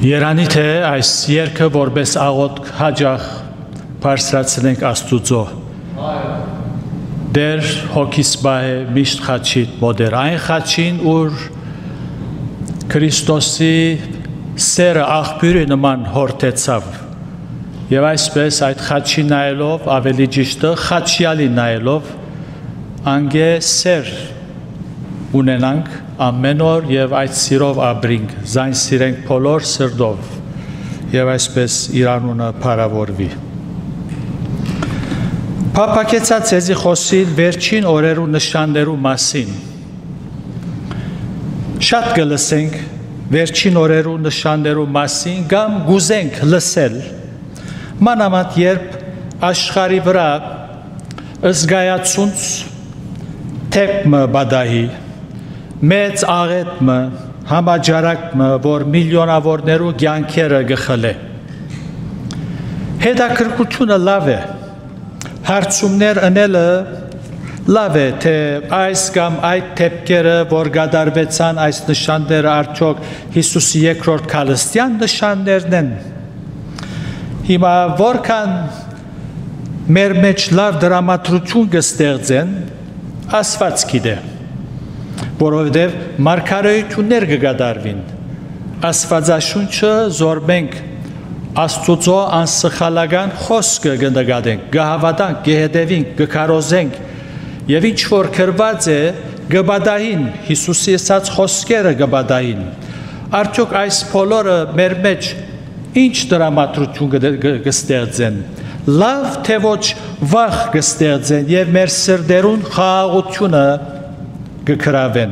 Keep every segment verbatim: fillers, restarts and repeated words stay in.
Երանի թե այս երկը որպես աղոտ հաջախ բարձրացնենք Աստուծո դեր հոգիս բահե միշտ խաչիտ մոդեր այն խաչին ուր Քրիստոսի սերը աղբյուրի նման հորտեցավ եւ այսպես այդ խաչի նայելով ավելի ճիշտը խաչյալի նայելով անգե սեր ունենանք ամեն օր եւ այդ սիրով ապրենք զայն սիրենք բոլոր սրտով եւ այսպես իր անունը փառավորվի Փափակեցած էզի խոսիլ վերջին օրերու նշաններու մասին շատ կլսենք վերջին օրերու նշաններու մասին կամ գուզենք լսել մանավանդ երբ աշխարհի վրա ըզգայացունց թեփը բադահի մեծ աղետը համաճարակը որ միլիոնավորներու կյանքերը գխլե հետաքրքրությունը լավ է հարցումներ անելը լավ է թե այս կամ այդ թեփքերը որ գդարվեցան այս նշանները արդյոք Հիսուսի երկրորդ քալստյան նշաններն են հիմա որքան մեր մեջ լավ դրամատրություն կստեղծեն Աստված գիտե որովհետև մարգարեություններ կգադարվին Աստվածաշունչը զորբենք Աստուծո անսխալական խոսքը կնկատենք կհավատանք կհետևենք կքարոզենք եւ ինչ որ գրված է կբադահին Հիսուսի ասած խոսքերը կբադահին արդյոք այս բոլորը մեր մեջ ինչ դրամատրություն կստեղծեն լավ թե ոչ վախ կստեղծեն եւ մեր սրտերուն խաղաղությունը կգրավեն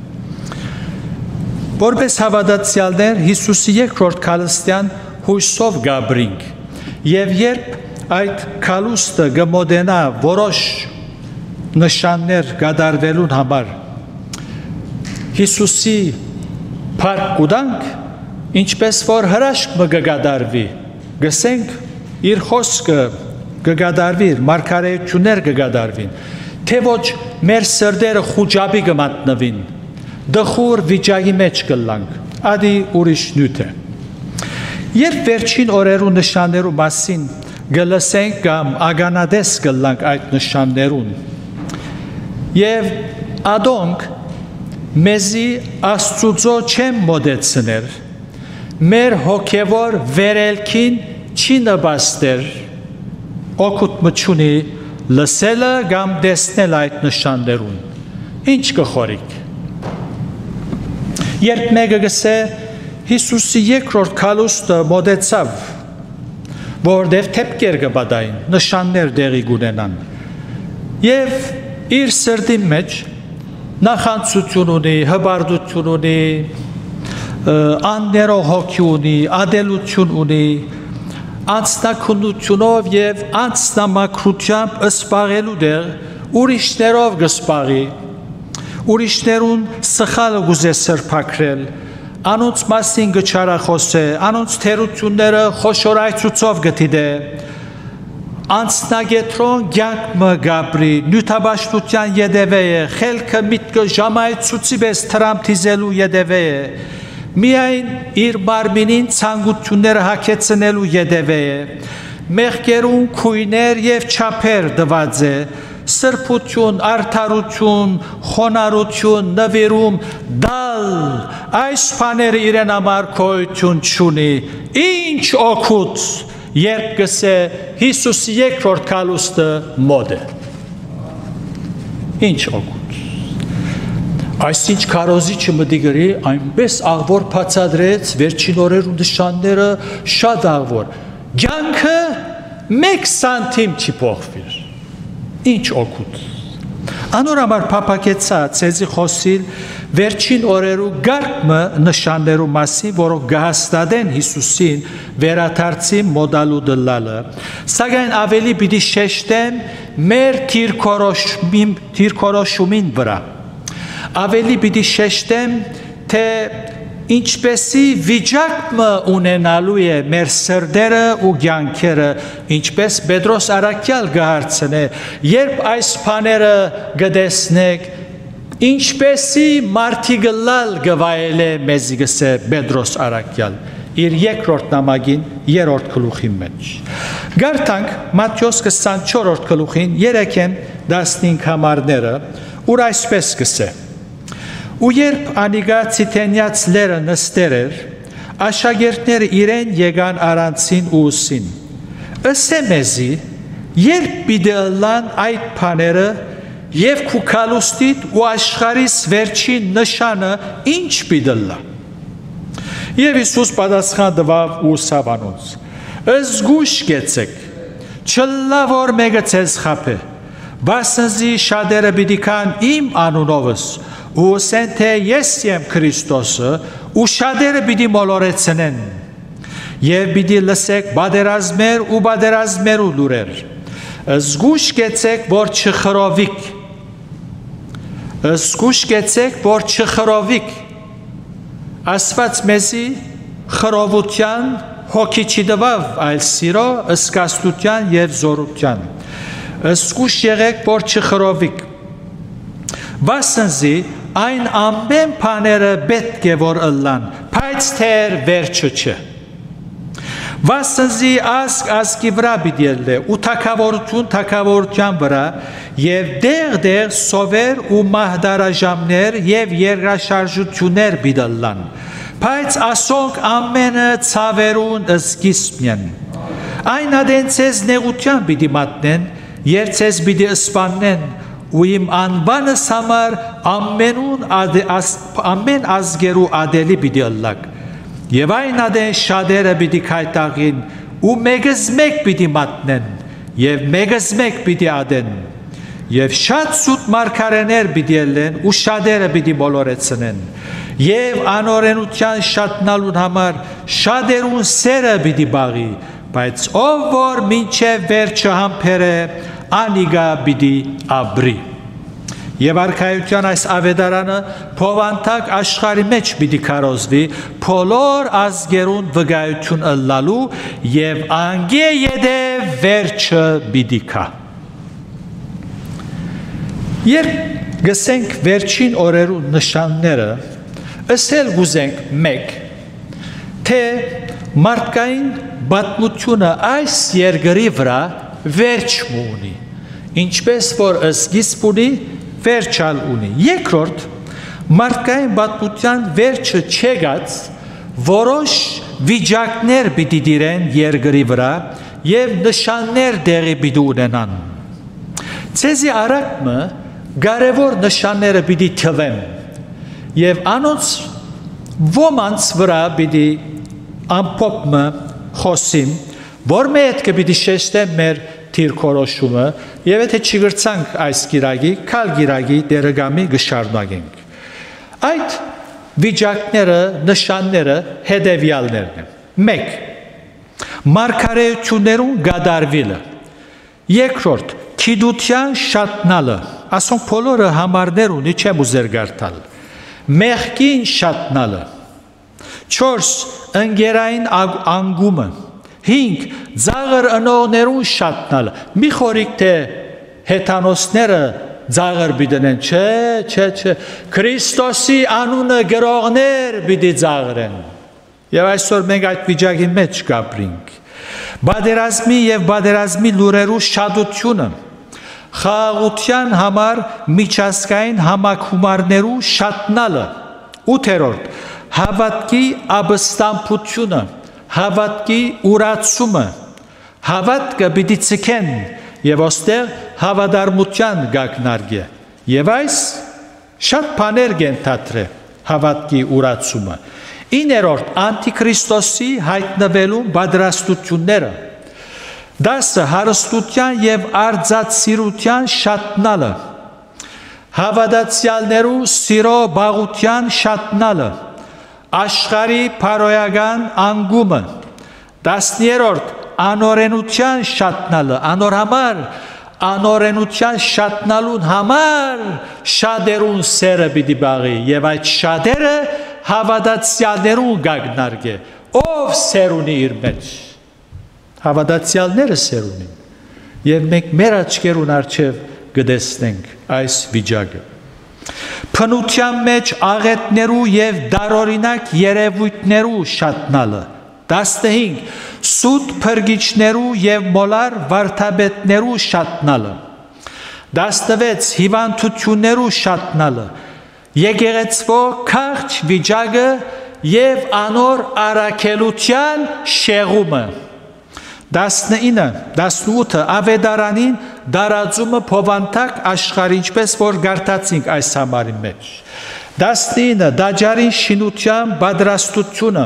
որպես հավատացյալներ Հիսուսի երկրորդ քալստյան հույսով գաբրինք եւ երբ այդ քալուստը գմոդենա որոշ նշաններ գդարվելուն համար Հիսուսի փառք կուտանք ինչպես որ հրաշք մը կգադարվի գսենք իր խոսքը կգադարվի մարգարեություններ կգադարվին թե ոչ մեր սրտերը խուճապի կմատնվին դխուր վիճակի մեջ կլանք ադի ուրիշ նյութ է երբ վերջին օրերու նշաններու մասին գլսենք կամ ագանադես կլանք այդ նշաններուն եւ ադոնք մեզի Աստուծո չեմ մոդեցներ մեր հոգևոր վերելքին չի նպաստեր օգուտ մչունի լսելը կամ տեսնել այդ նշաններուն ինչ կխորիկ երբ մեկը գսե Հիսուսի երկրորդ քալուստը մոդեցավ որտեղ թեփքեր կբադային նշաններ դեղի կունենան եւ իր սրտի մեջ նախանցություն ունի հբարդություն ունի աններո հոգի ունի ադելություն ունի անձնակնությունով եւ անձնամակրությամբ ըսպաղելու դեր ուրիշներով գսպաղի ուրիշներուն սխալը գուզե սրբակրել անոնց մասին գչարախոսե անոնց թերությունները խոշորայցուցով գտիդե անձնագետրոն գյանք մը գաբրի նյութաբաշխության յետևե է խելքը միտքը ժամայցուցի բես տրամթիզելու յետևե է միայն իր մարմինին ցանկությունները հագեցնելու յետևե է մեղքերուն քույներ եւ չափեր դված է սրբություն արդարություն խոնարհություն նվիրում դալ այս բաները իրեն համար քոյություն չունի ինչ օգուտ երբ գսե Հիսուսի երկրորդ քալուստը մոդ է ինչ օգուտ Այսինչ քարոզիչը մտիգրի այնպես աղվոր բացադրեց վերջին օրերու նշանները շատ աղվոր կյանքը մեկ սանտիմ չի փոխվիր ինչ օգուտ անորամար փափակեցած ցեզի խոսիլ վերջին օրերու գարկմը նշաններու մասին որով գահստադեն Հիսուսին վերաթարցի մոդալու դլալը սակայն ավելի պիտի շեշտեմ մեր թիրքորոշումին թիրքորոշումին վրա ավելի պիտի շեշտեմ թե ինչպեսի վիճակը ունենալու է մեր սրտերը ու կյանքերը ինչպես Պետրոս Արաքյալ գահարցնե երբ այս բաները գտեսնեք ինչպեսի մարդիկ լալ գվայել է մեզի գսե Պետրոս Արաքյալ իր երկրորդ նամակին երրորդ գլուխի մեջ։ Գարտանք Մատթեոս քսանչորրորդ գլուխին երեքեն տասնհինգ համարները, ուր այսպես կսե. Ու երբ անիգա ցիթենյաց լերը նստեր էր, աշակերտները իրեն եկան առանցին ու ուսին. Ըսե մեզի, երբ պիտի ըլլան այդ բաները եւ քու քալուստիդ ու աշխարհիս վերջին նշանը ինչ պիտի ըլլա։ Եվ Հիսուս պատասխան տվավ ու ուսավ անոնց. Զգույշ կեցեք, չլա որ մեկը ձեզ խաբե, վասնզի շատերը պիտի կան իմ անունովս ու ասեն թե ես եմ Քրիստոսը ու շատերը պիտի մոլորեցնեն եւ պիտի լսեք բادرազմեր ու բادرազմեր ու լուրեր։ Զգույշ կեցեք որ չխրովիք, զգույշ կեցեք որ չխրովիք։ Աստված մեզի խրովության հոգի չտվավ, այլ սիրո, ըսկաստության եւ զորության։ Զգույշ եղեք, որ չխրովիք։ Վասնզի այն ամեն բաները պետք է որ ըլլան, բայց թեր վերջը չէ։ Վասնզի ազգ ազգի վրա պիտի ելնե, ու թագավորություն թագավորության վրա, եւ դեղ-դեղ սովեր ու մահդարաժամներ եւ երկրաշարժություններ պիտի ըլլան։ Բայց ասոնք ամենը ցավերուն սկիզբն են։ Այն ադենցես նեղության պիտի մատնեն, երցես պիտի սպանեն, ու իմ անվանս համար ամենուն ամեն ազգերու ադելի պիտի ըլլակ։ Եվ այն ադեն շատերը պիտի քայտաղին, ու մեկս մեկ պիտի մատնեն, եւ մեկս մեկ պիտի ադեն։ Եվ շատ սուտ մարգարեներ պիտի ելեն, ու շատերը պիտի մոլորեցնեն։ Եվ անօրենության շատնալուն համար շատերուն սերը պիտի բաղի, բայց ով որ մինչև վերջը համբերե, անիգա պիտի ապրի։ Եվ արքայության այս ավետարանը փովանտակ աշխարհի մեջ պիտի քարոզվի, բոլոր ազգերուն վկայություն ըլլալու եւ անգե յետե վերջը պիտի կա։ Երբ գսենք վերջին օրերու նշանները, ըսել գուզենք մեկ, թե մարդկային պատմությունը այս երկրի վրա վերջ ունի, ինչպես որ սկիզբ ունի, վերջալ ունի։ Երկրորդ, մարդկային պատմության վերջը չեղած որոշ վիճակներ պիտի դիրեն երկրի վրա եւ նշաններ դեղի պիտի ունենան։ Ցեզի արակմը կարևոր նշանները պիտի թվեն եւ անոնց ոմանց վրա պիտի ամփոփը խոսիմ, որ մենք պիտի շեշտեմ մեր թիրքորոշումը եւ եթե չգրցանք այս գիրագի, քալ գիրագի դերգամի գշարունակենք։ Այդ վիճակները, նշանները հետևյալներն են։ մեկ. Մարգարեություններուն գադարվելը։ Երկրորդ, քիդության շատնալը։ Ասոնք բոլորը համարներ ունի, չեմ ուզեր գարտալ։ Մեղքին շատնալը։ չորս. Ընկերային անգումը։ հինգ. Ձաղր ընողներուն շատնալը։ Մի խորիկ թե հեթանոսները ձաղր բիդնեն, չէ, չէ, չէ, Քրիստոսի անունը գրողներ բիդի ձաղրեն։ Եվ այսօր մենք այդ վիճակի մեջ կապրինք։ Բادرազմի եւ բادرազմի լուրերու շատությունը, խաղաղության համար միջազգային համակումարներու շատնալը, ութերորդ. Հավատքի ապստամբությունը, հավատքի ուրացումը, հավատքը պիտի ցկեն եւ ոստեղ հավատարմության գակնարգե։ Եվ այս շատ բաներ գենթատրե հավատքի ուրացումը։ Իներորդ անտիքրիստոսի հայտնվելու պատրաստությունները։ դասը հարստության եւ արձածիրության շատնալը։ Հավատացյալներու սիրո բաղության շատնալը։ Աշխարհի փարոյական անգումը։ Տասներորդ անօրենության շատնալը, անորհամար անօրենության շատնալուն համար շատերուն սերը պիտի բաղի եւ այդ շատերը հավատացյալներուն գագնարգե, ով սեր ունի իր մեջ, հավատացյալները սեր ունին եւ մենք մեր աչքերուն առջեւ գտեսնենք այս վիճակը։ Փնության մեջ աղետներու եւ դարօրինակ երևույթներու շատնալը, տասնհինգ. Սուտ փրկիչներու եւ մոլար վարդապետներու շատնալը. տասնվեց. Հիվանդություններու շատնալը. Եկեղեցվո քարջ վիճակը եւ անոր առաքելության շեղումը. տասնինը. տասնութը. Ավետարանին դարածումը փովանտակ աշխարհի ինչպես որ գարտացինք այս համարի մեջ. տասնինը. Դաջարին շինության պատրաստությունը.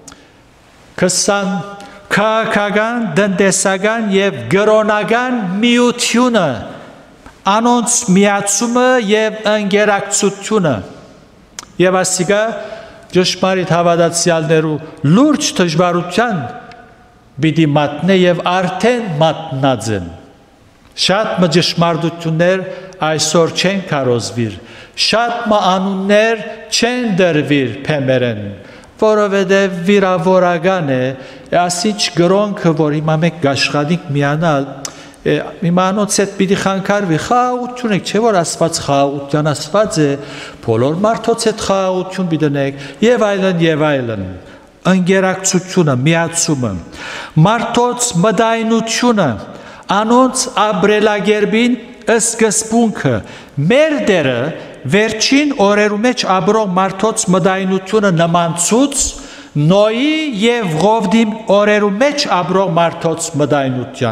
քսան. Քաղաքական, տնտեսական եւ գրոնական միությունը, անոնց միացումը եւ ընկերակցությունը. Եվ ասիկա ճշմարիտ հավատացյալներու լուրջ դժվարության պիտի մատնե եւ արդեն մատնած են. Շատ մը ճշմարտություններ այսօր չեն կարոզվիր, շատ մը անուններ չեն դրվիր փեմերեն, որովհետև վիրավորական է, ասիչ գրոնքը, որ հիմա մենք գաշխանիկ միանալ, հիմա անոնց հետ պիտի խանգարվի, խաղաղություն եք, չէ որ ասված խաղաղության ասված է, բոլոր մարդոց հետ խաղաղություն պիտենեք, եւ այլն եւ այլն. Ընկերակցությունը, միացումը, մարդոց մտայնությունը, անոնց ապրելակերպին սկզբունքը, մեր դերը վերջին օրերու մեջ ապրող մարդոց մտայնությունը նմանցուց Նոյի եւ Ղովդի օրերու մեջ ապրող մարդոց մտայնության.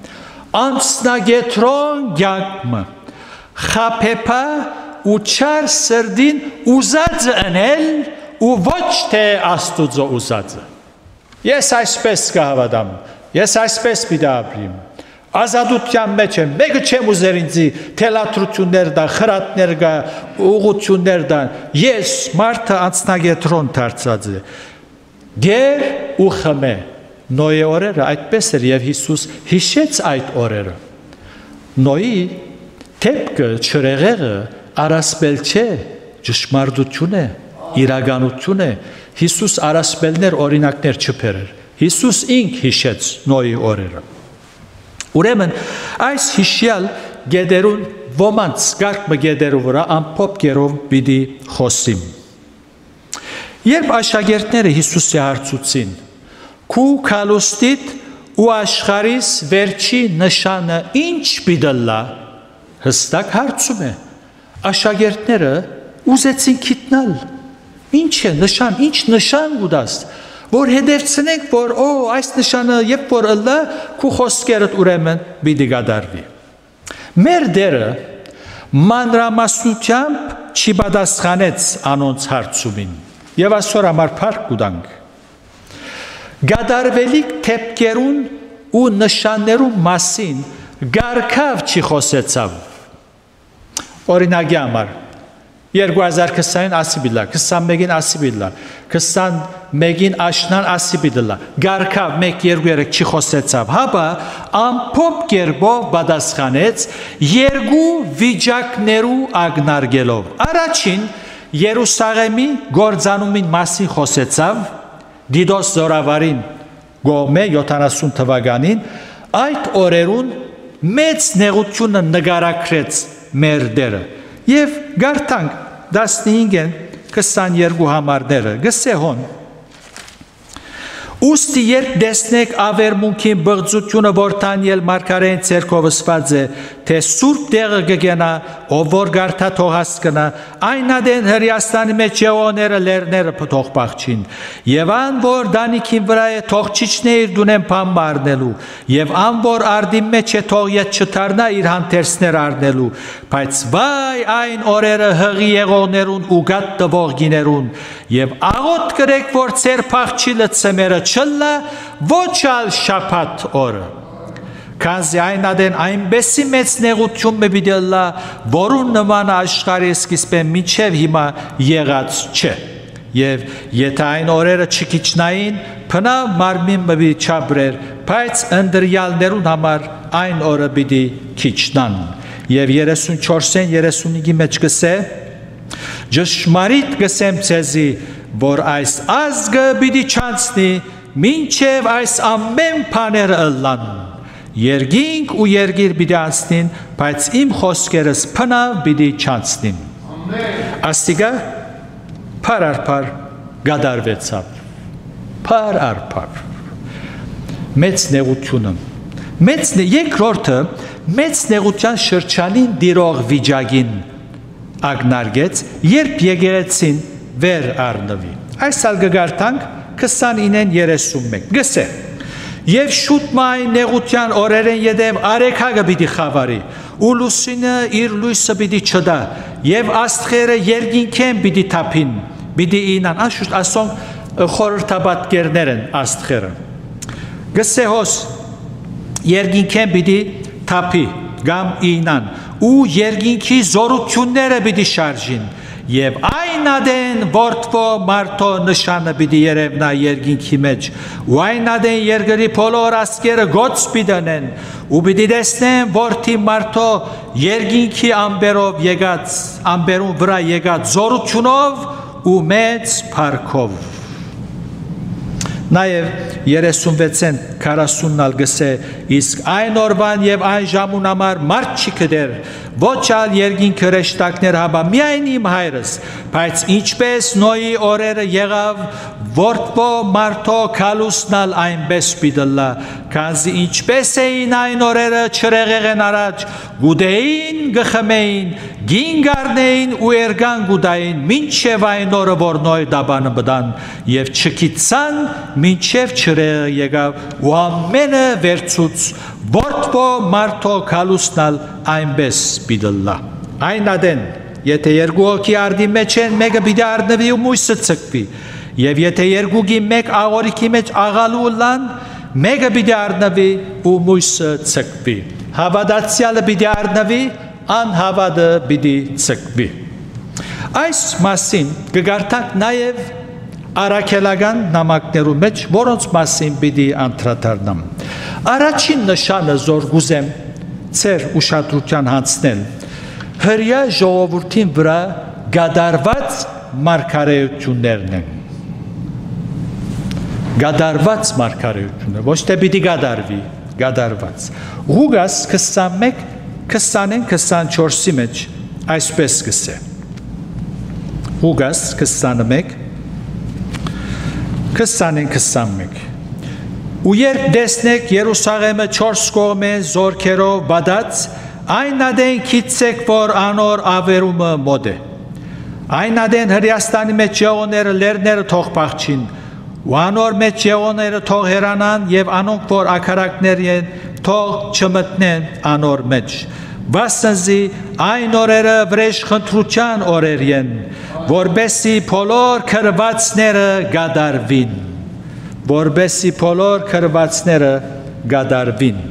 Անցնագետրոն գյակմը, խապեպա ու չար սրդին ուզածը ընել ու ոչ թե աստուծո ուզածը. Ես այսպես կհավատամ, ես այսպես պիտի ապրիմ, ազատության մեջ եմ, մեկը չեմ ուզեր ինձի թելադրություններ դա, խրատներ գա, ուղություններ դա, ես մարդը անցնագետրոն դարձած է, գեր ու խմե. Նոյի օրերը այդպես էր եւ Հիսուս հիշեց այդ օրերը. Նոյի թեփքը, չրեղեղը առասպել չէ, ճշմարտություն է, իրականություն է. Հիսուս առասպելներ, օրինակներ չբերեր. Հիսուս ինք հիշեց Նոյի օրերը. Ուրեմն այս հիշյալ գեդերուն ոմանց գարկմը գեդերու վրա ամփոփ գերով պիտի խոսիմ. Երբ աշակերտները Հիսուսի հարցուցին, քու քալուստիտ ու աշխարհիս վերջի նշանը ինչ պիտի լա, հստակ հարցում է. աշակերտները ուզեցին գիտնալ, ինչ է նշան, ինչ նշան գուդաս, որ հետևցնենք, որ օ, այս նշանը երբ որ ըլլա, քու խոսքերդ ուրեմն պիտի գադարվի. Մեր դերը մանրամասնությամբ չպատասխանեց անոնց հարցումին եւ այսօր համար փառք կուտանք. Գադարվելիք թեփքերուն ու նշաններու մասին գարկավ չի խոսեցավ. Օրինակի համար երկու հազար քսանին ասիբիլա, քսանմեկին ասիբիլա, քսանմեկին աշնան ասիբիլա, գարկավ մեկ երկու երեք չի խոսեցավ, հապա ամփոփ կերպով պատասխանեց երկու վիճակներու ագնարգելով. Առաջին Երուսաղեմի գործանումին մասին խոսեցավ, Դիդոս զորավարին գոմե յոթանասուն թվականին, այդ օրերուն մեծ նեղությունը նկարագրեց մեր դերը եւ գարտանք տասնհինգեն քսաներկու համարները գսեհոն. Ուստի երբ տեսնեք ավերմունքին բղծությունը, որ Դանիել մարգարեին ցերկով ասված է, թե սուրբ տեղը կգենա, ով որ գարտա թող հասկնա, այն ադեն Հրեաստանի մեջ եղողները լերները թող փախչին, եւ ան որ դանիքին վրա է թող չիջներ դունեն բան մարնելու, եւ ան որ արդի մեջ է թող ետ չդառնա իր հանդերձներ առնելու, բայց վայ այն օրերը հղի եղողներուն ու գատ տվողիներուն, եւ աղոտ կրեք, որ ցեր փախչի լծեմերը չլա ոչ ալ շաբաթ օրը. Քանզի այն ադեն այնպեսի մեծ նեղություն մը պիտի լա, որուն նման աշխարհի սկիզբեն մինչև հիմա եղած չէ. Եվ եթե այն օրերը չկիչնային, բնավ մարմին մը պիտի չաբրեր, բայց ընդրյալներուն համար այն օրը պիտի քիչնան. Եվ երեսունչորսեն երեսունհինգի մեջ գսե, ճշմարիտ գսեմ ցեզի, որ այս ազգը պիտի չանցնի, մինչև այս ամեն բաները ըլլան. Երգինք ու երգիր պիտի անցնին, բայց իմ խոսքերս բնավ պիտի չանցնին. Աստիգա փարարփար գադարվեցավ. Փար առ փար։ Մեծ նեղությունը։ Մեծ երկրորդը մեծ նեղության շրջանին դիրող վիճակին ագնարգեց, երբ եկեղեցին վեր առնվի։ Այսալ կգարտանք քսանինեն երեսունմեկ։ Գսե։ Եվ շուտ մայ նեղության օրերեն յետև արեքագը պիտի խավարի, ու լուսինը իր լույսը պիտի չդա, և աստղերը երկինքեն պիտի թափին, պիտի ինան, անշուշտ ասոնք խորհրդաբատկերներ են աստղերը։ Գսե հոս երկինքեն պիտի թափի, գամ ինան, ու երկինքի զորությունները պիտի շարժին, և այն ադեն որդվո մարդո նշանը պիտի երևնա երկինքի մեջ, ու այն ադեն երկրի բոլոր ասկերը գոց պիտենեն, ու պիտի տեսնեն որդի մարդո երկինքի ամբերով եկած, ամբերուն վրա եկած զորությունով ու մեծ փառքով։ Նաև երեսունվեցեն քառասուննալ գսե, իսկ այն օրվան և այն ժամուն համար մարդ չի կդեր, ոչ ալ երկինքը հրեշտակներ հաբա, միայն իմ հայրս, բայց ինչպես Նոյի օրերը եղավ, որդվո մարդո քալուսնալ այնպես պիտլա, քանզի ինչպես էին այն օրերը չրեղեղեն առաջ, գուդեին գխմեին, գին գարնեին ու երգան գուդային, մինչև այն օրը որ Նոյ դաբանը բդան, և չկիցան, մինչև չրեղը եղավ, ու ամենը վերցուց, որդվո մարդո քալուսնալ այնպես պիտլա։ Այն ադեն, եթե երկու հոգի արդի մեջ են, մեկը պիտի առնվի ու մույսը ցկվի, և եթե երկուգի մեկ աղորիքի մեջ աղալու լան, մեկը պիտի առնվի ու մույսը ցկվի։ Հավատացյալը պիտի առնվի, անհավատը պիտի ցկվի։ Այս մասին կգարտանք նաև առաքելական նամակներու մեջ, որոնց մասին պիտի անդրադառնամ։ Առաջին նշանը զոր գուզեմ ծեր ուշադրության հանցնել, հրյա ժողովրդին վրա գադարված մարգարեություններն են։ Գադարված մարգարեությունը, ոչ թե պիտի գադարվի, գադարված։ Ղուգաս քսանմեկ, քսանեն, քսանչորսի մեջ այսպես գսե։ Ղուգաս քսանմեկ, քսանեն, քսանմեկ։ Ու երբ տեսնեք Երուսաղեմը չորս կողմեն զորքերով բադած, այն ադեն քիծեք, որ անոր ավերումը մոտ է։ Այն ադեն Հրեաստանի մեջ եղողները լերները թող փախչին, ու անոր մեջ եղողները թող հեռանան, և անոնք որ աքարակներ են, թող չմտնեն անոր մեջ։ Վասնզի այն օրերը վրեժխնդրության օրեր են, որբեսի բոլոր քրվածները գադարվին, որբեսի բոլոր քրվածները գադարվին։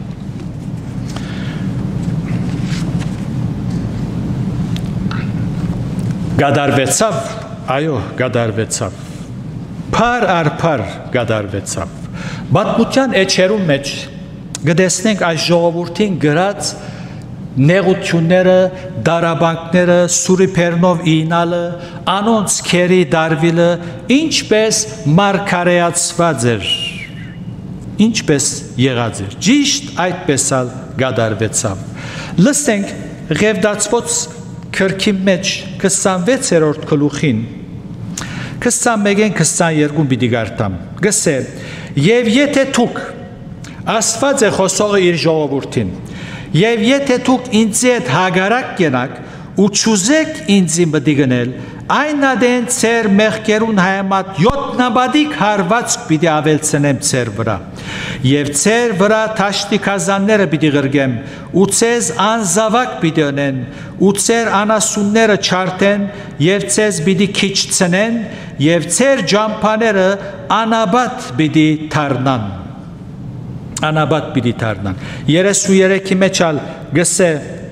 Գադարվեցավ, այո, գադարվեցավ, փար առ փար գադարվեցավ։ Պատմության էջերում մեջ գտեսնենք այս ժողովրդին գրած նեղությունները, դարաբանքները, սուրիփերնով ինալը, անոնց քերի դարվիլը, ինչպես մարգարեացված էր, ինչպես եղած էր, ճիշտ այդպես ալ գադարվեցավ։ Լսենք Ղևդացված քրքի մեջ քսանվեցերորդ գլուխին, քսանմեկեն քսաներկուն պիտի գարտամ, գսե, և եթե թուք, Աստված է խոսողը իր ժողովրդին, և եթե թուք ինձի հետ հագարակ կենակ, ու չուզեք ինձի մտի գնել, այն ադեն ծեր մեղքերուն հայամատ յոթնաբադիկ հարվածք պիտի ավելցնեմ ծեր վրա, և ծեր վրա թաշտի կազանները պիտի գրգեմ, ու ծեզ անզավակ պիտի ընեն, ու ծեր անասունները չարտեն, և ծեզ պիտի քիչցնեն, և ծեր ջամփաները անաբատ պիտի թարնան, անաբատ պիտի թարնան։ երեսուներեքի մեջ ալ գսե,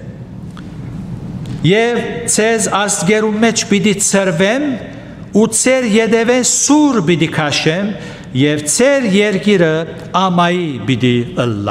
և ծեզ ազգերու մեջ պիտի ծրվեմ, ու ծեր ետևեն սուր պիտի քաշեմ, և ծեր երկիրը ամայի պիտի ըլլա։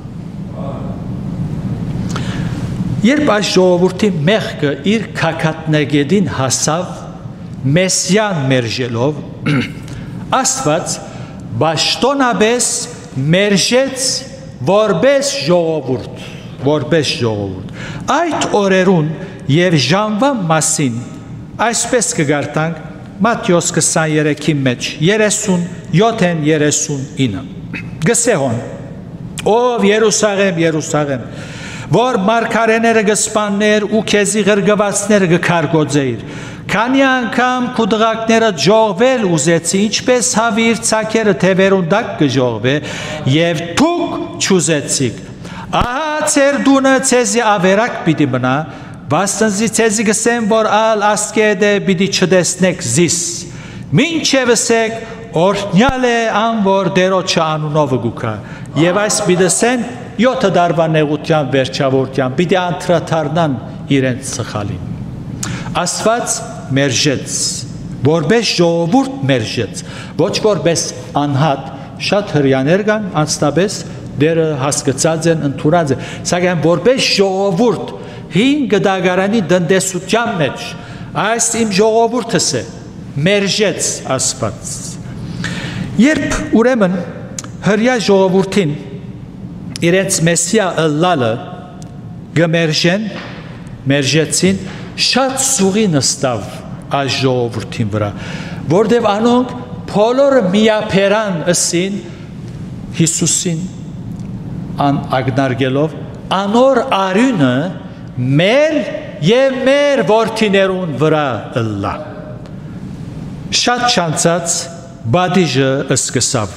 Երբ այս ժողովրդի մեղքը իր քաքատնեգեդին հասավ, Մեսիան մերժելով, Աստված բաշտոնաբես մերժեց որպես ժողովուրդ, որպես ժողովուրդ։ Այդ օրերուն և ժամվա մասին այսպես կգարտանք Մատթեոս քսաներեքի մեջ երեսունյոթ-ն երեսունինը գսեհոն ով Երուսաղեմ Երուսաղեմ որ մարգարեները գսպաններ ու քեզի ղրգվածները գքարգոծեիր քանի անգամ քու դղակները ջողվել ուզեցի ինչպես հավիր ցակերը թևերուն դակ գջողվե եւ դուք չուզեցիք ահա ծեր դունը ցեզի ավերակ պիտի մնա Վաստնզի ցեզի գսեմ որ ալ ասկեդե պիտի չդեսնեք զիս մինչև ասեք օրհնյալ է ան որ դերոջը անունով գուքա եւ այս պիտեսեն յոթ դարվա նեղության վերջավորության պիտի անդրադառնան իրենց սխալին Աստված մերժեց որպես ժողովուրդ մերժեց ոչ որպես անհատ շատ հрьяաներ կան անստաբես դերը հասկացած են ընդունած են սակայն որպես ժողովուրդ հին գդագարանի դնդեսության մեջ այս իմ ժողովուրդս է մերժեց Աստված երբ ուրեմն հрья ժողովուրդին իրենց մեսիա ըլլալը գմերժեն մերժեցին շատ սուղի նստավ այս ժողովրդին վրա որտև անոնք բոլորը միապերան ըսին Հիսուսին ան ագնարգելով անոր արյունը մեր եւ մեր որդիներուն վրա ըլլա շատ չանցած բադիժը սկսավ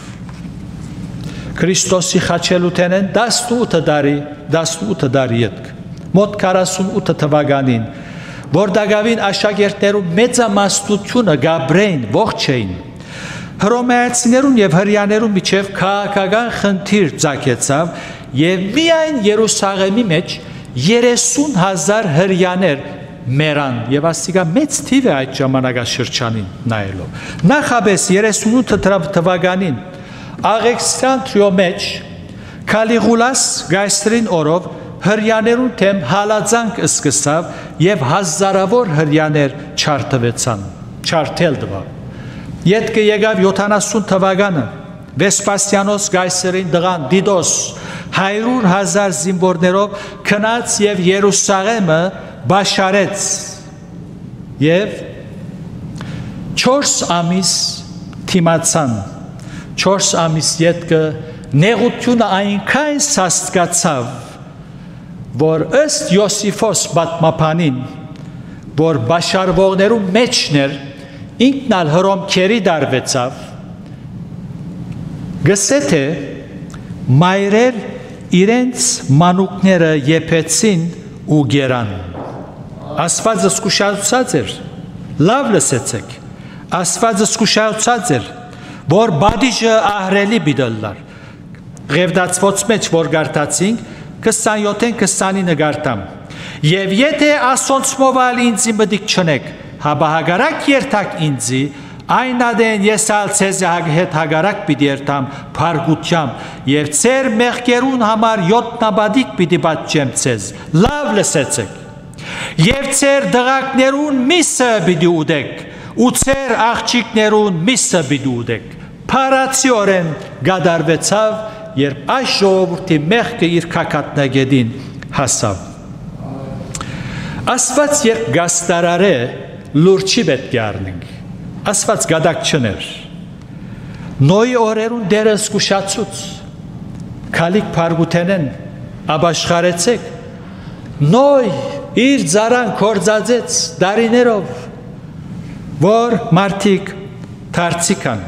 Քրիստոսի խաչելութենեն տասնութ տարի տասնութ տարի յետք մոտ քառասունութ թվականին որ դակավին աշակերտներու մեծամասնությունը գաբրեին ողջ էին հռոմեացիներուն եւ հрьяաներուն միջև քաղաքական խնդիր ցակեցավ եւ միայն Երուսաղեմի մեջ երեսուն հազար հрьяաներ մերան եւ ասիկա մեծ թիվ է այդ ժամանակաշրջանին նայելով նախաբես երեսունութ թվականին աղեքսյան տրիո մեջ Կալիղուլաս գայստրին օրով հрьяաներուն թեմ հալածանք սկսավ եւ հազարավոր հрьяաներ չարթվեցան չարթել դվավ յետքը եկավ յոթանասուն թվականը Վեսպասիանոս գայսերին դղան Դիդոս հայրուր հազար զինվորներով քնած եւ Երուսաղեմը բաշարեց եւ չորս ամիս թիմացան չորս ամիս յետքը նեղությունը այնքան սաստկացավ որ ըստ Յոսիֆոս պատմապանին որ բաշարվողներու մեջներ ինքնալ հռոմքերի դարվեցավ գսեթե մայրեր իրենց մանուկները եփեցին ու գերան Աստված զսկուշացած էր լավ լսեցեք Աստված զսկուշացած էր որ բադիժը ահրելի բիդլլար Ղևդացված մեջ որ գարտացինք քսանյոթ քսանինը գարտամ եւ եթե ասոնցմոval ինձի մտիկ չնեք հաբահագարակ երթակ ինձի Այն ադեն ես ալ ցեզ հետ հագարակ պիտի երթամ փարգությամբ եւ ծեր մեղքերուն համար յոթնաբադիկ պիտի պատճեմ ցեզ լավ լսեցեք եւ ծեր դղակներուն միսը պիտի ուդեք ու ծեր աղջիկներուն միսը պիտի ուդեք փարացիորեն գադարվեցավ երբ այս ժողովրդի մեղքը իր քակատնագետին հասավ Աստված երբ գաստարարե լուրջի պետք է առնենք Աստված գադակ չներ Նոյի օրերուն դերը զգուշացուց Քալիք փարգութենեն աբաշխարեցեք Նոյ իր ծարան կործածեց դարիներով որ մարդիկ դարձիկան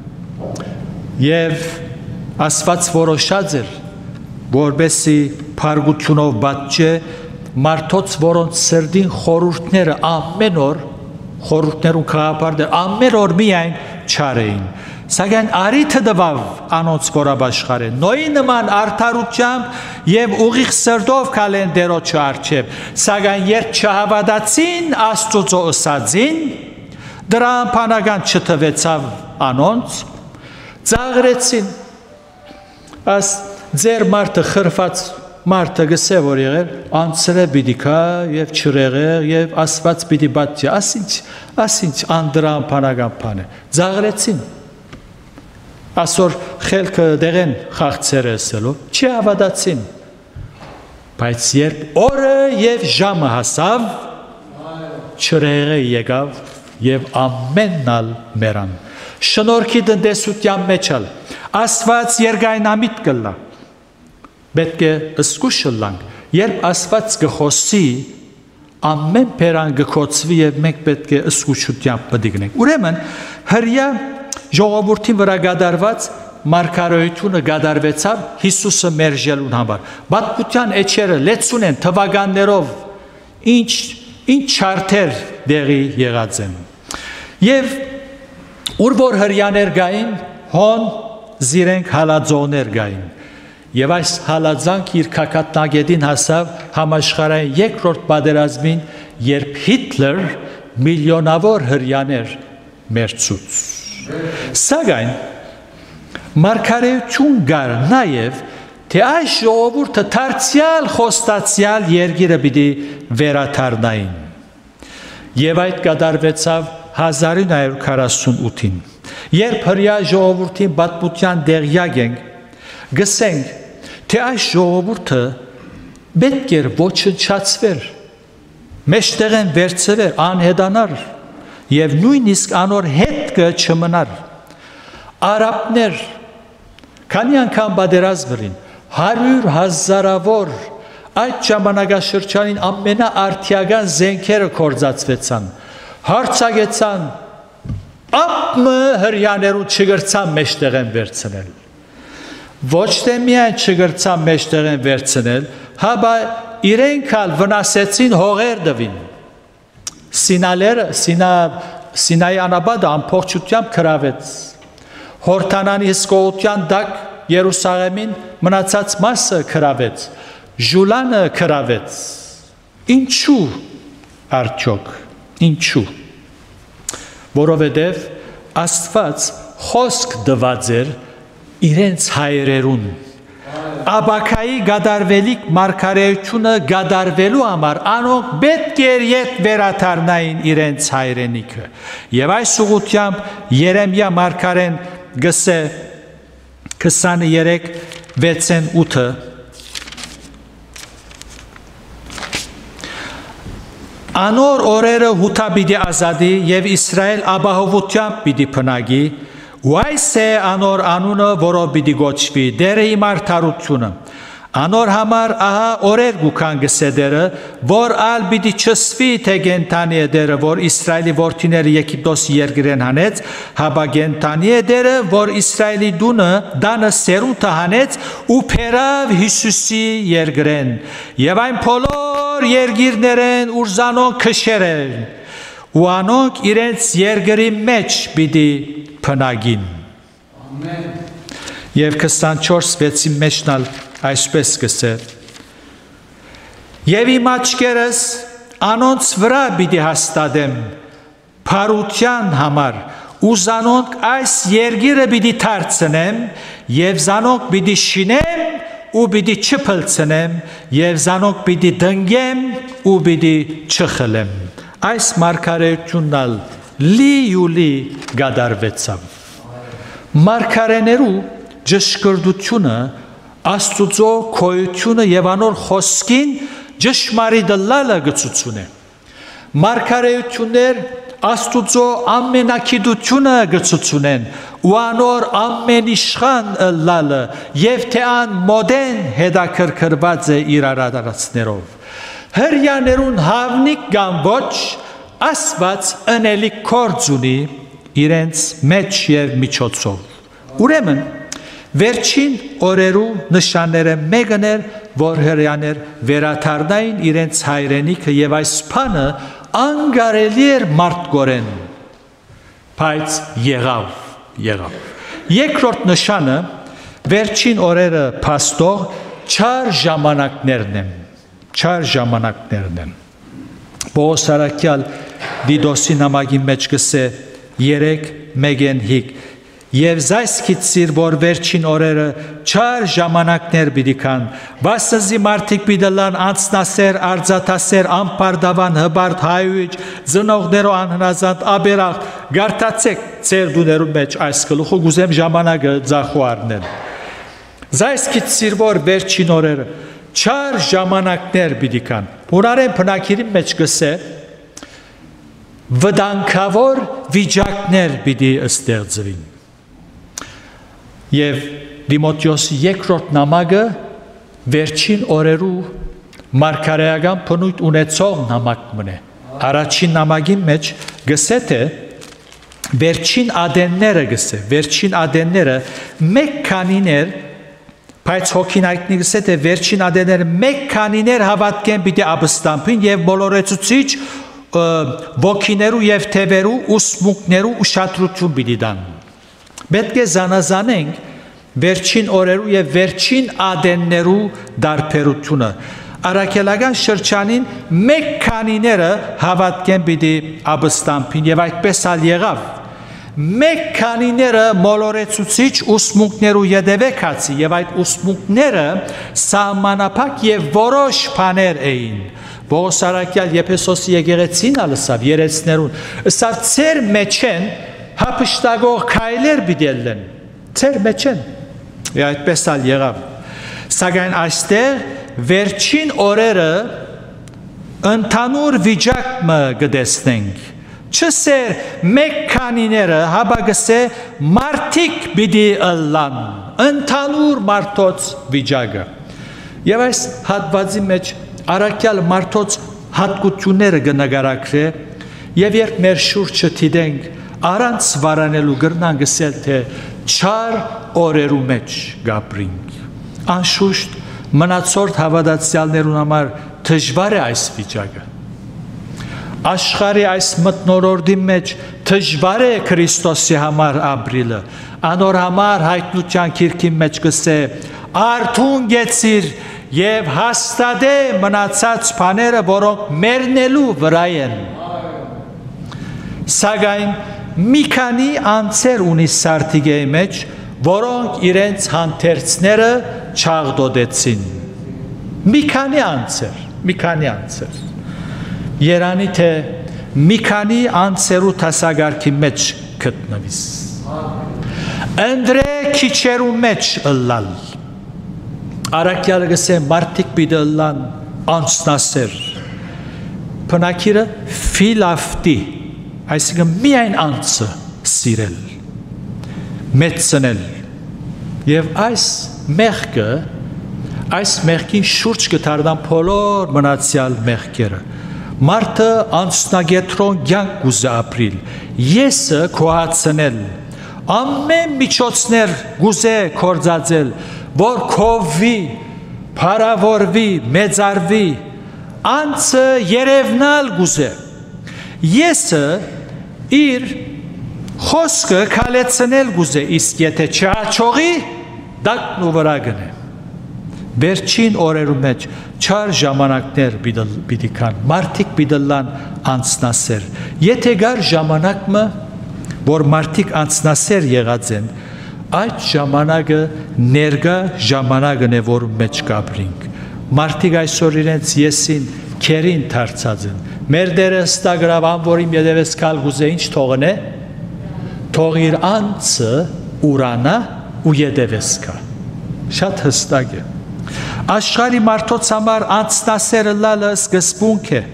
եւ Աստված որոշած էր որբեսի փարգությունով բաճե մարդոց որոնց սրդին խորուրդները ամեն օր խորհուրդներուն քաղաքապարդը ամեն օր միայն չար էին սակայն արիթը դվավ անոնց որաբաշխարը նոյի նման արդարությամբ եւ ուղիղ սրտով կալեն դերոջը արչեւ սակայն երբ չհավատացին Աստծո ըսածին դրան փանական չթվեցավ անոնց ծաղրեցին աս ձեր մարդը խրված Մարդը գսե որ եղեր անցրե բիդիկա եւ չրեղեղ եւ Աստված պիտի բացի ասինչ ասինչ անդրան փանական փանը ծաղրեցին Այսօր խելքը դեղեն խաղցերը ասելով չի հավատացին բայց երբ օրը եւ ժամը հասավ չրեղը եկավ եւ ամեննալ մերան։ Շնորհքի տնտեսության մեջալ Աստված երկայնամիտ կլա։ Պետք է զգուշ լանք, երբ Աստված կխոսի, ամեն բերան կկոչվի եւ մենք պետք է զգուշությամբ պտիգնենք։ Ուրեմն հրյա ժողովրդի վրա գդարված մարգարեությունը գդարվեցավ Հիսուսը մերժելուն համար։ Բացության էջերը լեցուն են թվականներով ինչ ինչ չարթեր դեղի եղած են։ Եվ ուր որ հրյաներ գային, հոն զիրենք հալածողներ գային։ Եվ այս հալածանք իր կակատնագետին հասավ համաշխարհային երկրորդ պատերազմին, երբ Հիտլեր միլիոնավոր հրյաներ մերցուց։ Սակայն մարգարեություն կար նաև, թե այս ժողովուրդը դարձյալ խոստացյալ երկիրը պիտի վերադառնային։ Եվ այդ կատարվեցավ հազար ու նոյ հարյուր քառասունութին։ Երբ հրյա ժողովրդին պատմության դեղյակ ենք, գսենք, թե այս ժողովուրդը պետք էր ոչնչացվեր, մեջտեղ են վերցվեր, անհետանար եւ նույնիսկ անոր հետքը չմնար։ Արաբներ քանի անգամ պատերազմին հարյուր հազարավոր այդ ժամանակաշրջանին ամենաարդիական զենքերը կորզացվեցան, հարցակեցան, ապմը հրյաներու չգրցան մեջտեղ են վերցնել։ Ոչ թե միայն չգրցան մեջտեղ են վերցնել, հաբա իրենք ալ վնասեցին հողեր դվին։ Սինալերը, սինա, Սինայի անաբադը ամբողջությամբ քրավեց։ Հորդանանի հսկողության դակ Երուսաղեմին մնացած մասը քրավեց, Ժուլանը քրավեց։ Ինչու արդյոք, ինչու։ Որովհետև Աստված խոսք տված էր իրենց հայրերուն։ Աբակայի գադարվելիք մարգարեությունը գադարվելու համար անոնք պետք էր ետ վերադառնային իրենց հայրենիքը։ Եվ այս ուղղությամբ Երեմիա մարգարեն գսե քսաներեք վեցն ութը Անոր օրերը հութա պիտի ազատի եւ Իսրայել ապահովությամբ պիտի փնագի, ու այս է անոր անունը, որով պիտի գոչվի դերը իմ արդարությունը։ Անոր համար ահա օրեր գուքան գսեդերը, որ ալ պիտի չսվի թե գենտանի է դերը, որ Իսրայելի որդիները Եգիպտոս երկրեն հանեց, հաբա գենտանի է դերը, որ Իսրայելի դունը դանը սերունդը հանեց ու փերավ Հիսուսի երկրեն, եւ այն բոլոր երկիրներեն ուրզանոն քշերեն, ու անոնք իրենց երկրի մեջ պիտի փնագին։ Ամեն։ Եվ քսանչորս վեցի մեջնալ այսպես կսեր. Եվ իմ աչքերս անոնց վրա պիտի հաստատեմ փարության համար, ու զանոնք այս երկիրը պիտի դարձնեմ, եւ զանոնք պիտի շինեմ ու պիտի չփլցնեմ, եւ զանոնք պիտի դնգեմ ու պիտի չխլեմ։ Այս մարգարեությունն ալ լի գադարվեցավ։ Մարգարեներու ճշգրտությունը Աստուծո քոյությունը եւ անոր խոսքին ճշմարիտ լալը գծություն է։ Մարգարեություններ Աստուծո ամենակիդությունը գծություն են ու անոր ամենիշխան լալը եւ թե ան մոդեն հետաքրքրված է իր արարածներով։ Հրյաներուն հավնիկ կամ ոչ Աստված ընելիք կորձ ունի իրենց մեջ եւ միջոցով։ Ուրեմն վերջին օրերու նշանները մեկն էր, որ հրյաներ վերադառնային իրենց հայրենիքը եւ այս բանը անգարելի էր մարդկորեն, բայց եղավ, եղավ։ Երկրորդ նշանը վերջին օրերը փաստող չար ժամանակներն են, չար ժամանակներն են։ Պողոս առաքյալ Դիդոսի նամակի մեջ գսե երեք մեկեն հիկ Եվ զայս քիծիր, որ վերջին օրերը չար ժամանակներ պիտի կան, վասնզի մարդիկ պիտի լան անցնասեր, արձատասեր, անպարդավան, հբարդ, հայույջ, ծնողներով անհնազանդ, աբերախտ, գարտացեք ծեր դուներու մեջ այս գլուխը գուզեմ ժամանակը ձախու առնել։ Զայս քիծիր, որ վերջին օրերը չար ժամանակներ պիտի կան։ Հունարեն բնակիրի մեջ գսե վտանգավոր վիճակներ պիտի ստեղծվին։ Եվ Տիմոթեոսի երկրորդ նամակը վերջին օրերու մարգարեական բնույթ ունեցող նամակն է։ Առաջին նամակի մեջ գսե թե վերջին ադենները գսե, վերջին ադենները մեկ քանիներ, բայց հոգին այդնի գսե թե վերջին ադենները մեկ քանիներ հավատքեն պիտի ապստամբին եւ բոլորեցուցիչ ոգիներու եւ թևերու ուսմունքներու ուշադրություն պիտի դան։ Պետք է զանազանենք վերջին օրերու եւ վերջին ադեններու դարբերությունը։ Արաքելական շրջանին մեկ քանիները հավատքեն պիտի ապստամբին եւ այդպես ալ եղավ։ Մեկ քանիները մոլորեցուցիչ ուսմունքներու յետևեկացի եւ այդ ուսմունքները սահմանափակ եւ որոշ բաներ էին։ Պողոս Արաքյալ Եփեսոսի եկեղեցին ալսավ երեցներուն, ըսավ ծեր մեջ են հապշտագող քայլեր բիդելեն, ծեր մեջ են։ Եվ այդպես ալ եղավ։ Սակայն այստեղ վերջին օրերը ընդհանուր վիճակը գտեսնենք։ Չսեր մեկ քանիները հաբագսե մարդիկ պիտի ըլլան, ընդհանուր մարդոց վիճակը։ Եվ այս հատվածի մեջ Արաքյալ մարդոց հատկությունները կնկարագրե եւ երբ մեր շուրջը դիտենք առանց վարանելու գրնան գսել թե չար օրերու մեջ գապրինք։ Անշուշտ մնացորդ հավատացյալներուն համար դժվար է այս վիճակը։ Աշխարհի այս մթնոլորտի մեջ դժվար է Քրիստոսի համար ապրելը։ Անոր համար հայտնության քիրքի մեջ գսե արթուն գեցիր եւ հաստատե մնացած բաները, որոնք մեռնելու վրա են։ Սակայն մի քանի անձեր ունի սարտիգեի մեջ, որոնք իրենց հանդերձները չաղդոդեցին։ Մի քանի անձեր, մի քանի անձեր։ Երանի թե մի քանի անձերու տասագարքի մեջ գտնվիս։ Ընդրե քիչերու մեջ ըլլալ։ Արաքյալը գսե մարդիկ պիտի ըլլան անցնասեր։ Բնակիրը ֆիլավտի, այսինքն միայն անձը սիրել, մեծնել։ Եվ այս մեղքը, այս մեղքին շուրջ կդառնան բոլոր մնացյալ մեղքերը։ Մարդը անցնագետրոն կյանք գուզե ապրիլ, եսը քոհացնել, ամեն միջոցներ գուզե կործածել, որ քովվի, փարավորվի, մեծարվի, անձը երևնալ գուզե։ Եսը իր խոսքը քալեցնել գուզե, իսկ եթե չհաջողի, դակն ու վրա գնե։ Վերջին օրերու մեջ չար ժամանակներ պիտի կան, մարդիկ պիտի լան անցնասեր։ Եթե գար ժամանակը, որ մարդիկ անցնասեր եղած են, այդ ժամանակը ներկա ժամանակն է, որ մեջ կապրինք։ Մարդիկ այսօր իրենց եսին քերին դարձած են։ Մեր դերը ստագրավ անորիմ յետևես կալ գուզե ինչ թողն է, թող իր անձը ուրանա ու յետևես կա։ Շատ հստակ է։ Աշխարհի մարդոց համար անցնասերը լալը սկզբունք է։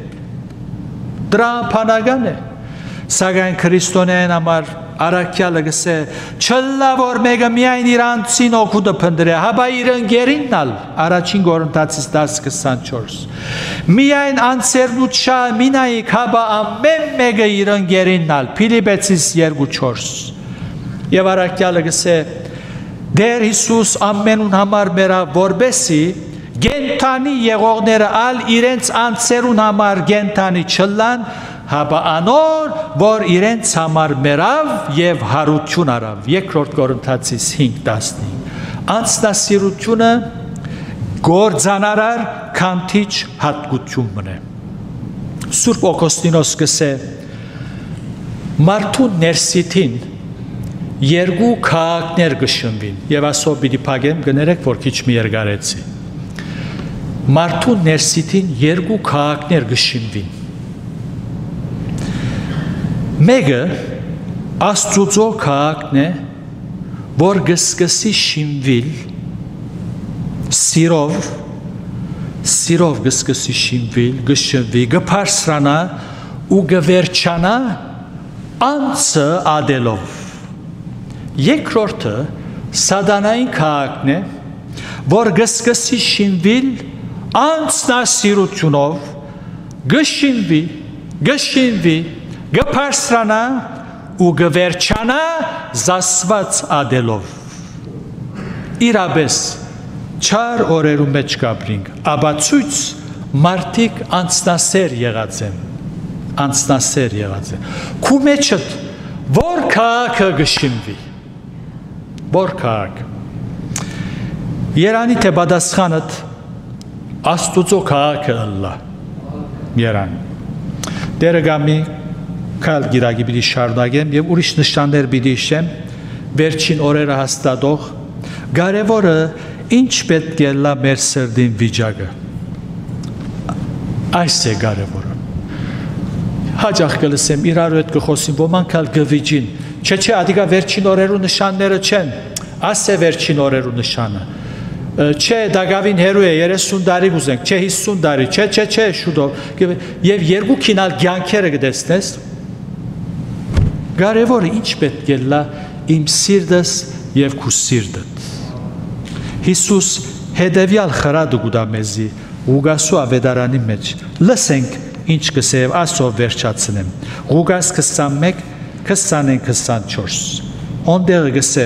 Դրան բանական է։ Սակայն քրիստոնեան համար Արաքյալը գսե չլա որ մեկը միայն իր անձին օգուտը փնտրե, հաբա իր ընկերինն ալ առաջին Կորինթացիս դաս քսանչորս։ Միայն անձերն ու չա մինայիկ հաբա ամեն մեկը իր ընկերինն ալ Փիլիպեցիս երկու չորս։ Եվ Արաքյալը գսե Դեր Հիսուս ամենուն համար մերա որբեսի գենթանի եղողները ալ իրենց անձերուն համար գենթանի չլան, հաբա անոր, որ իրենց համար մերավ և հարություն արավ, երկրորդ Կորինթացիս հինգ տասնինը։ Անձնասիրությունը գործանարար քանթիչ հատկությունն է։ Սուրբ Օգոստինոս գսե մարդու ներսիթին երկու քաղաքներ գշնվին, եւ ասո պիտի փագեմ գներեք, որ քիչ մի երկարեցի։ Մարդու ներսիթին երկու քաղաքներ գշնվին։ Մեկը Աստծո քաղաքն է, որ գսկսի շինվել սիրով, սիրով գսկսի շինվել, գշնվի, գփարսրանա ու գվերջանա անցը ադելով։ Երկրորդը սատանային քաղաքն է, որ գսկսի շինվել անձնասիրությունով, գշինվի, գշինվի, գփարսրանա ու գվերջանա զասված ադելով։ Իրապես չար օրերու մեջ կապրինք, աբացույց մարդիկ անձնասեր եղած են, անձնասեր եղած են։ Քու մեջդ որ քաղաքը գշինվի, որ քաղաք։ Երանի թե բադասխանդ Աստուծո քաղաքը ըլլա, երանի։ Դերը գամի կալ գիրագի բիդի շարունակեմ և ուրիշ նշաններ բիդի իշեմ, վերջին օրերը հաստատող, կարևորը ինչ պետք է լա մեր սրդին վիճակը։ Այս է կարևորը։ Հաճախ կլսեմ իրարու հետ կխոսին, ոմանք ալ գվիջին, չէ չէ ադիկա վերջին օրերու նշանները չեն, աս է վերջին օրերու նշանը։ Չէ դագավին հերու է երեսուն դարի գուզենք, չէ հիսուն դարի, չէ չէ չէ շուտով և երկուքին ալ գյանքերը գտեսնես, կարևորը ինչ պետք է լա իմ սիրտս և քու սիրտդ։ Հիսուս հետևյալ խրադը գուտա մեզի Ղուկասու ավետարանի մեջ, լսենք ինչ կսե և ասով վերջացնեմ, Ղուկաս քսանմեկ քսանեն քսանչորս, ոնդեղը գսե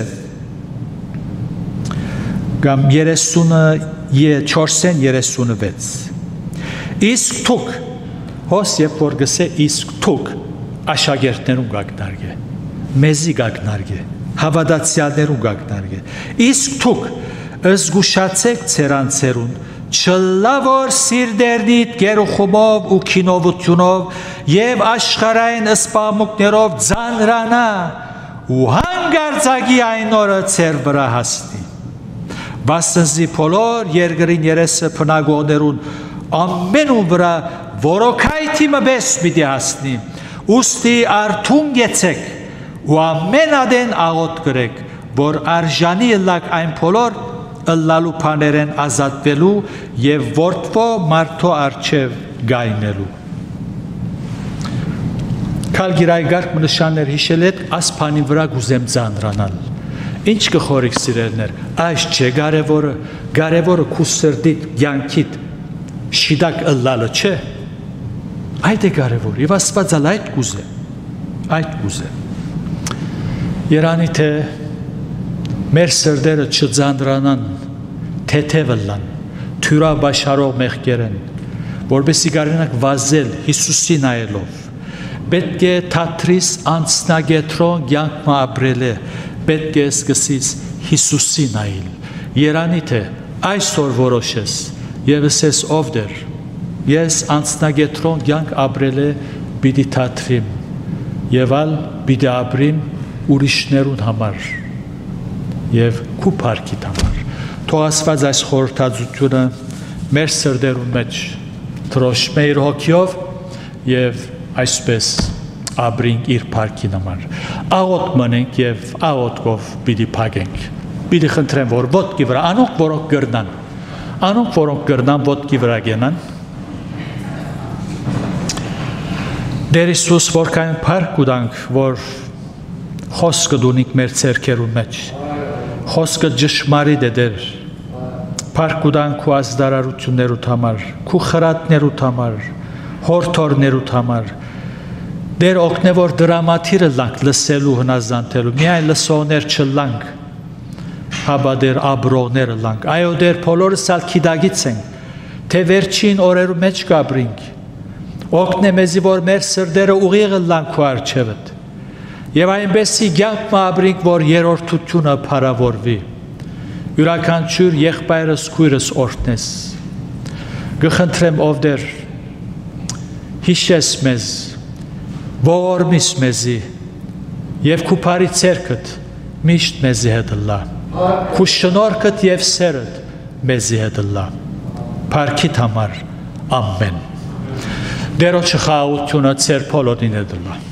կամ երեսունը չորսեն երեսունը վեց, իսկ թուք, հոս եվ որ գսե իսկ թուք, աշագերտներուն գագնարգե, մեզի գագնարգե, հավադացյալներուն գագնարգե, իսկ թուք, ըզգուշացեք ծերանցերուն, չլա որ սիրդերնիտ գերուխումով ու կինովությունով և աշխարային ըսպամուկներով ձանրանա ու հանգարձագի այն օրը ծեր վրա հասնի։ Վասնզի բոլոր երգրին երեսը պնագողներուն ամենուն վրա որոքայթի մբես պիտի հասնի, ուստի արդուն գեցեք ու ամեն ադեն աղոտ գրեք, որ արժանի ըլլակ այն բոլոր ըլլալու պաներեն ազատվելու և որդվո մարդո արջև գայնելու։ Կալ գիրայ գարկ մնշաններ հիշել էդ, աս պանի վրա գուզեմ ձանրանալ։ Ինչ կխորիք սիրելներ, այս չէ կարևորը, կարևորը քու սրդիդ, կյանքիդ, շիդակ ըլլալը չէ, այդ է կարևոր, և Աստվածալ այդ կուզե, այդ կուզե։ Երանի թե մեր սրդերը չձանդրանան, թեթև ըլլան, թյուրաբաշարող մեղքերեն, որպեսզի կարենակ վազել Հիսուսի նայելով, պետք է թատրիս անձնագետրոն կյանքմա ապրել է, պետք է սկսից Հիսուսի նայել, երանի թե այսօր որոշես և ասես ով դեր, ես անձնագետրոն կյանք ապրել է պիտի թատրիմ և ալ պիտի ապրիմ ուրիշներուն համար և քու պարքիտ համար։ Թող Աստված այս խորհրդածությունը մեր սրդերուն մեջ թրոշմե իր հոգիով և այսպես ապրինք իր պարքին համար։ Աղոտ մնենք և աղոտքով պիտի փակենք։ Պիտի խնդրեմ, որ ոտքի վրա, անոնք որոնք գրնան, անոնք որոնք գրնան ոտքի վրա գենան։ Դեր Հիսուս որքան փառք կուտանք, որ խոսքը դունիք մեր ցերքերուն մեջ, խոսքը ճշմարիտ է դեր, փառք կուտանք քու ազդարարություններուդ համար, քու խրատներուդ համար, հորթորներուդ համար, դեր օգնե որ դրամատիրը լանք լսելու հնազանդելու, միայն լսողներ չլանք, հաբա դեր աբրողները լանք, այո դեր բոլորս ալ քիդագից ենք, թե վերջին օրերու մեջ կապրինք, օգնե մեզի որ մեր սրդերը ուղիղը լանք քու առջևդ, և այնպեսի կյանք ապրինք, որ երրորդությունը փառավորվի, յուրաքանչյուր եղբայրս քույրս օրհնես, կխնդրեմ ով դեր հիշես մեզ, ողորմիս մեզի և քու փարի ցերքդ միշտ մեզի հետ լա, քու շնորհքդ և սերդ մեզի հետ լա, փառքիդ համար ամեն։ Դերոջը խաղաղությունը ցեր բոլորին հետ լա։